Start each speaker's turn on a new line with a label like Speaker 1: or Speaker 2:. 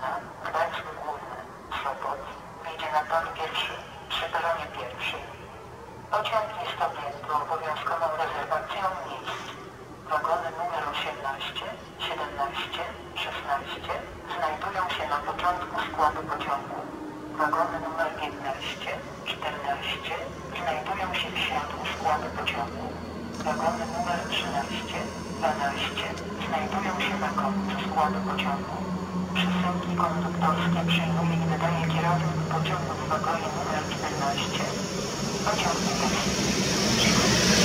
Speaker 1: Górna, Gdańsk Główny, Sopot, jedzie na tor pierwszy, przy peronie pierwszym. Pociąg jest objęty obowiązkową rezerwacją miejsc. Wagony numer 18, 17, 16 znajdują się na początku składu pociągu. Wagony numer 15, 14 znajdują się w środku składu pociągu. Wagony numer 13, 12 znajdują się na końcu składu pociągu. Przesyłki konduktorskie przyjmuje i wydaje kierownik pociągu w wagonie numer 14. Pociąg jest.